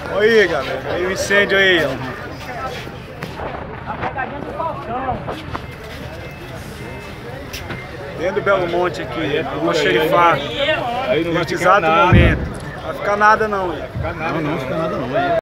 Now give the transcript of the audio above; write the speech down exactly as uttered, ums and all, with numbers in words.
Olha aí, galera. Aí o incêndio aí, ó. Dentro do Belo Monte aqui, uma xerifada. Aí não vai Neste ficar exato nada. momento. Não vai ficar nada não. Não, não, não fica nada não.